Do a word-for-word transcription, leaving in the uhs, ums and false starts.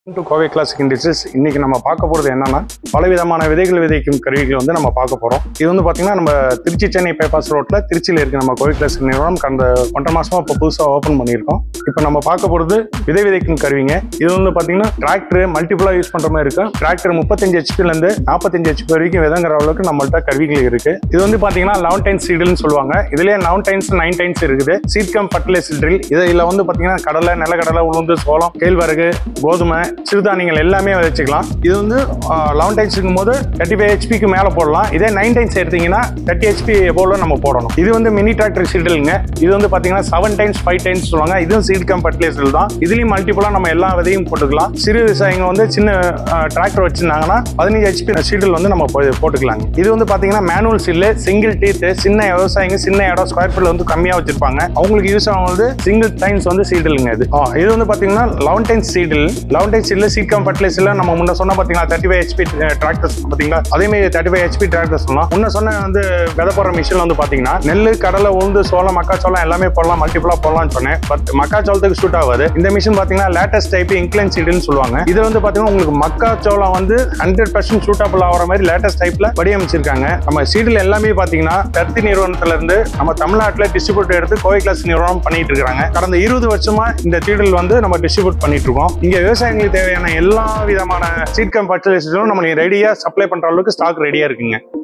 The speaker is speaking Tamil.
to Kovai Classic Indices. இன்னைக்கு நம்ம பார்க்க போறது என்னன்னா பலவிதமான விதைகள் விதைக்கும் கருவிகள் வந்து நம்ம பார்க்க போறோம். இது வந்து பாத்தீங்கன்னா நம்ம திருச்சி சென்னை பைபாஸ் ரோட்ல திருச்சியில இருக்க நம்ம கோவை கிளாசிக் நிறுவனம் கடந்த ஒன்றரை மாசமா இப்போ புதுசா ஓபன் பண்ணியிருக்கோம். இப்போ நம்ம பார்க்க போறது விதை விதைக்கும் கருவிங்க. இது வந்து பாத்தீங்கன்னா டிராக்டர் மல்டிபிளா யூஸ் பண்ற மாதிரி இருக்கு. டிராக்டர் முப்பத்தஞ்சு ஹெச்பில இருந்து நாற்பத்தஞ்சு ஹெச்பி வரைக்கும் விதங்கிற அளவுக்கு நம்மள்ட்ட கருவிகள் இருக்கு. இது வந்து பாத்தீங்கன்னா லெவன் டைன்ஸ் சீடுன்னு சொல்லுவாங்க. இதுலயே லெவன் டைன்ஸ் நைன் டைன்ஸ் இருக்குது. சீட் கம் ஃபர்டிலைசர் ட்ரில் இதுல வந்து பாத்தீங்கன்னா கடலை நிலக்கடலை உளுந்து சோளம் கேழ்வரகு கோதுமை சிறுதானியங்கள் எல்லாமே விதைச்சிக்கலாம். இது வந்து லெவன் டைன்ஸ் இருக்கும் போது தேர்ட்டி ஃபைவ் ஹெச்பிக்கு மேலே போடலாம். இதே நைன் டைன்ஸ் எடுத்தீங்கன்னா தேர்ட்டி ஹெச்பி போல நம்ம போடணும். இது வந்து மினி டிராக்டர் சீடுங்க. இது வந்து பார்த்தீங்கன்னா செவன் டைன்ஸ் ஃபைவ் டைன்ஸ் சொல்லுவாங்க. இதுவும் சீட் கம் ஃபர்டிலைசர் தான். இதுலேயும் மல்டிபிளாக நம்ம எல்லா விதையும் போட்டுக்கலாம். சிறு விவசாயிங்க வந்து சின்ன டிராக்டர் வச்சிருந்தாங்கன்னா பதினஞ்சு ஹெச்பி சீடில் வந்து நம்ம போட்டுக்கலாங்க. இது வந்து பார்த்தீங்கன்னா மேனுவல் சீடில் சிங்கிள் டீத் சின்ன விவசாயிங்க சின்ன இடம் ஸ்கொயர் ஃபீட் வந்து கம்மியாக வச்சிருப்பாங்க. அவங்களுக்கு யூஸ் ஆகும் வந்து சிங்கிள் டைன்ஸ் வந்து சீடுங்க. இது இது வந்து பார்த்தீங்கன்னா லெவன் டைன்ஸ் சீடில் லெவன் டைன்ஸ் சீடில் சீட் கம் ஃபர்டிலைசர்ல நம்ம முன்ன சொன்ன பார்த்தீங்கன்னா தேர்ட்டி ஃபைவ் ஹெச்பி டிராக்டர்ஸ் பார்த்தீங்களா அதே மாதிரி தேர்ட்டி ஃபைவ் ஹெச்பி டிராக்டர்ஸ் சொல்லலாம். முன்ன சொன்ன வந்து விதை போடுற மிஷின் வந்து பார்த்தீங்கன்னா நெல் கடலை உளுந்து சோளம் மக்காச்சோளம் எல்லாமே போடலாம் மல்டிபிளா போடலாம்னு சொன்னேன். பட் மக்காச்சோளத்துக்கு சூட் ஆகாது. இந்த மிஷின் பார்த்தீங்கன்னா லேட்டஸ்ட் டைப் இன்க்ளைன் சீடுன்னு சொல்லுவாங்க. இது வந்து பார்த்தீங்கன்னா உங்களுக்கு மக்காச்சோளம் வந்து ஹண்ட்ரட் பர்சன்ட் சூட்டபிள் ஆகிற மாதிரி லேட்டஸ்ட் டைப்ல வடிவமைச்சிருக்காங்க. நம்ம சீடில் எல்லாமே பார்த்தீங்கன்னா தர்த்தி நிறுவனத்துல இருந்து நம்ம தமிழ்நாட்டில் டிஸ்ட்ரிபியூட் எடுத்து கோவை கிளாஸ் நிறுவனம் பண்ணிட்டு இருக்காங்க. கடந்த இருபது வருஷமா இந்த சீடில் வந்து நம்ம டிஸ்ட்ரிபியூட் பண்ணிட்டு இருக்கோம். இங்க விவசாயிகளுக்கு தேவையான எல்லா விதமான சீட் கம் ஃபர்டிலைசரும் நம்ம ரெடியா சப்ளை பண்ற அளவுக்கு ஸ்டாக் ரெடியா இருக்குங்க.